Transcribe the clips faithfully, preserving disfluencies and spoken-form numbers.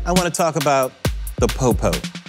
I want to talk about the popo.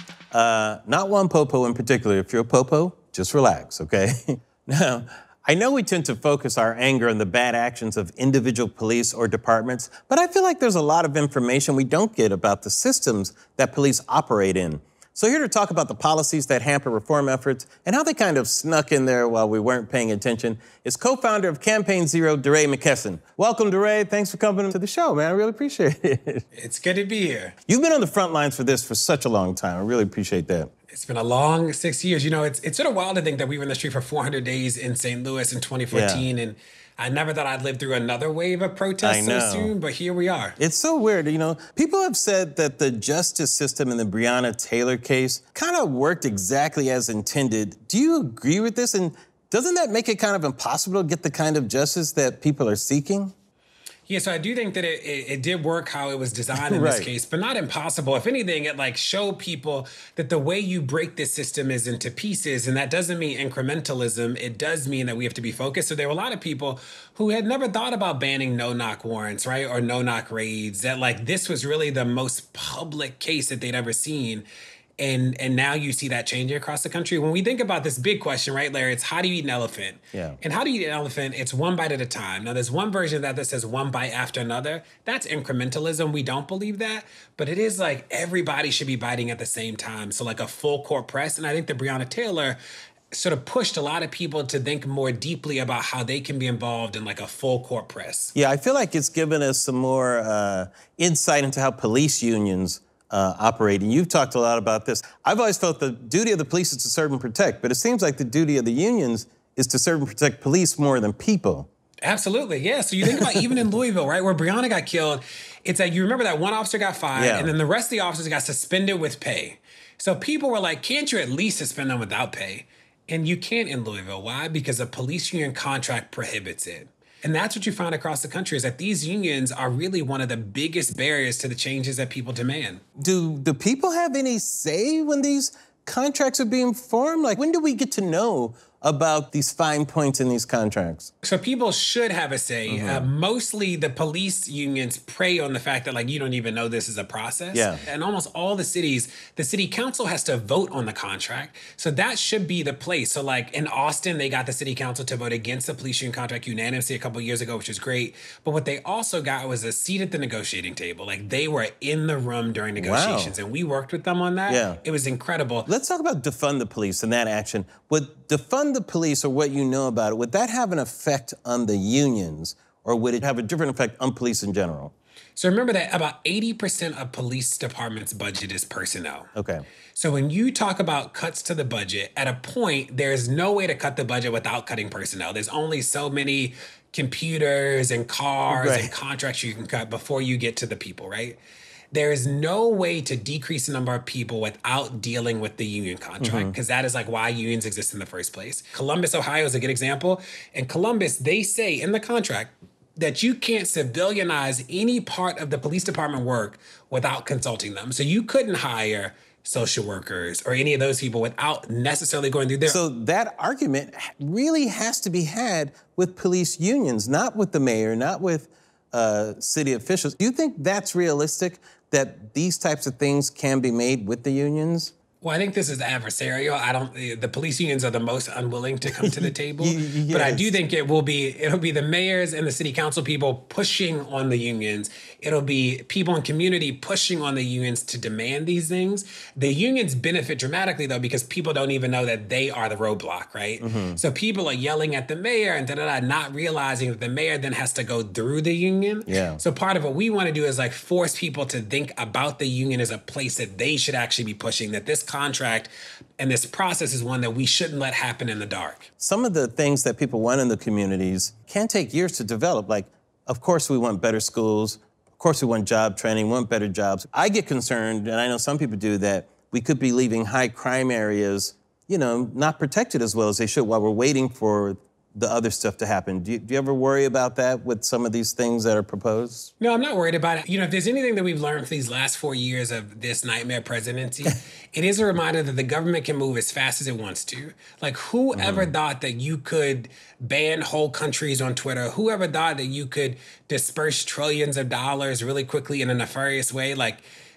Uh, not one popo in particular. If you're a popo, just relax, okay? Now, I know we tend to focus our anger on the bad actions of individual police or departments, but I feel like there's a lot of information we don't get about the systems that police operate in. So here to talk about the policies that hamper reform efforts and how they kind of snuck in there while we weren't paying attention is co-founder of Campaign Zero, DeRay Mckesson. Welcome, DeRay. Thanks for coming to the show, man. I really appreciate it. It's good to be here. You've been on the front lines for this for such a long time. I really appreciate that. It's been a long six years. You know, it's it's sort of wild to think that we were in the street for four hundred days in Saint Louis in twenty fourteen, yeah. And I never thought I'd live through another wave of protests so soon, but here we are. It's so weird, you know. People have said that the justice system in the Breonna Taylor case kind of worked exactly as intended. Do you agree with this? And doesn't that make it kind of impossible to get the kind of justice that people are seeking? Yeah, so I do think that it, it, it did work how it was designed in right. this case, but not impossible. If anything, it like showed people that the way you break this system is into pieces, and that doesn't mean incrementalism. It does mean that we have to be focused. So there were a lot of people who had never thought about banning no-knock warrants, right, or no-knock raids, that like this was really the most public case that they'd ever seen. And and now you see that changing across the country. When we think about this big question, right, Larry, it's how do you eat an elephant? Yeah. And how do you eat an elephant? It's one bite at a time. Now, there's one version of that that says one bite after another. That's incrementalism. We don't believe that. But it is like everybody should be biting at the same time. So like a full court press. And I think that Breonna Taylor sort of pushed a lot of people to think more deeply about how they can be involved in like a full court press. Yeah, I feel like it's given us some more uh, insight into how police unions Uh, operating. You've talked a lot about this. I've always felt the duty of the police is to serve and protect, but it seems like the duty of the unions is to serve and protect police more than people. Absolutely, yeah. So you think about even in Louisville, right, where Breonna got killed, it's like you remember that one officer got fired, yeah. and then the rest of the officers got suspended with pay. So people were like, can't you at least suspend them without pay? And you can't in Louisville. Why? Because a police union contract prohibits it. And that's what you find across the country, is that these unions are really one of the biggest barriers to the changes that people demand. Do the people have any say when these contracts are being formed? Like, when do we get to know about these fine points in these contracts? So people should have a say. Mm-hmm. Uh, mostly the police unions prey on the fact that like you don't even know this is a process. Yeah. And almost all the cities, the city council has to vote on the contract. So that should be the place. So like in Austin, they got the city council to vote against the police union contract unanimously a couple of years ago, which is great. But what they also got was a seat at the negotiating table. Like they were in the room during negotiations, wow. And we worked with them on that. Yeah. It was incredible. Let's talk about defund the police and that action. Would defund the police, or what you know about it, would that have an effect on the unions, or would it have a different effect on police in general? So remember that about eighty percent of police department's budget is personnel. Okay. So when you talk about cuts to the budget, at a point, there's no way to cut the budget without cutting personnel. There's only so many computers and cars right. and contracts you can cut before you get to the people, right? There is no way to decrease the number of people without dealing with the union contract, because mm-hmm. that is like why unions exist in the first place. Columbus, Ohio is a good example. In Columbus, they say in the contract that you can't civilianize any part of the police department work without consulting them. So you couldn't hire social workers or any of those people without necessarily going through their... So that argument really has to be had with police unions, not with the mayor, not with uh, city officials. Do you think that's realistic, that these types of things can be made with the unions? Well, I think this is adversarial. I don't. The police unions are the most unwilling to come to the table, yes. But I do think it will be. It'll be the mayors and the city council people pushing on the unions. It'll be people in community pushing on the unions to demand these things. The unions benefit dramatically though, because people don't even know that they are the roadblock, right? Mm-hmm. So people are yelling at the mayor and da da da, not realizing that the mayor then has to go through the union. Yeah. So part of what we want to do is like force people to think about the union as a place that they should actually be pushing. That this contract and this process is one that we shouldn't let happen in the dark. Some of the things that people want in the communities can take years to develop. Like, of course we want better schools. Of course we want job training, we want better jobs. I get concerned, and I know some people do, that we could be leaving high crime areas, you know, not protected as well as they should while we're waiting for the other stuff to happen. Do you, do you ever worry about that with some of these things that are proposed? No, I'm not worried about it. You know, if there's anything that we've learned from these last four years of this nightmare presidency, it is a reminder that the government can move as fast as it wants to. Like, whoever mm-hmm. thought that you could ban whole countries on Twitter? Whoever thought that you could disperse trillions of dollars really quickly in a nefarious way? Like,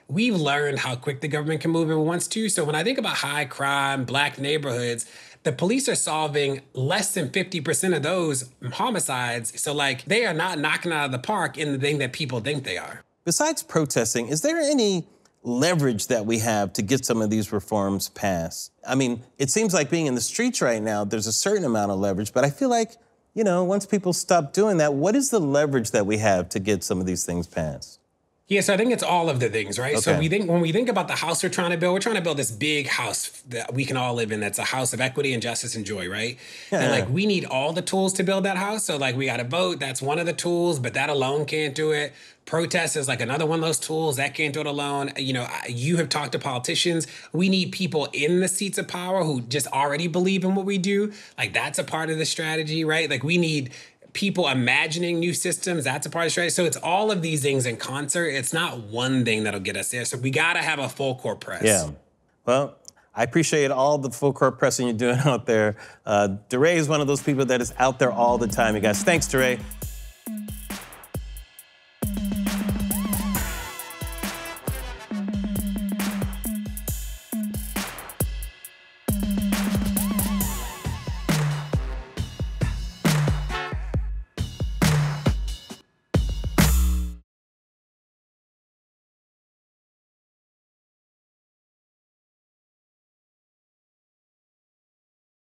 we've learned how quick the government can move if it wants to. So when I think about high crime, black neighborhoods, the police are solving less than fifty percent of those homicides. So like they are not knocking out of the park in the thing that people think they are. Besides protesting, is there any leverage that we have to get some of these reforms passed? I mean, it seems like being in the streets right now, there's a certain amount of leverage, but I feel like, you know, once people stop doing that, what is the leverage that we have to get some of these things passed? Yeah, so I think it's all of the things, right? Okay. So we think when we think about the house we're trying to build, we're trying to build this big house that we can all live in. That's a house of equity and justice and joy, right? Yeah. And like we need all the tools to build that house. So like we got to vote. That's one of the tools, but that alone can't do it. Protest is like another one of those tools that can't do it alone. You know, you have talked to politicians. We need people in the seats of power who just already believe in what we do. Like that's a part of the strategy, right? Like we need people imagining new systems. That's a part of the strategy. So it's all of these things in concert. It's not one thing that'll get us there. So we got to have a full court press. Yeah. Well, I appreciate all the full court pressing you're doing out there. Uh, DeRay is one of those people that is out there all the time. You guys, thanks, DeRay.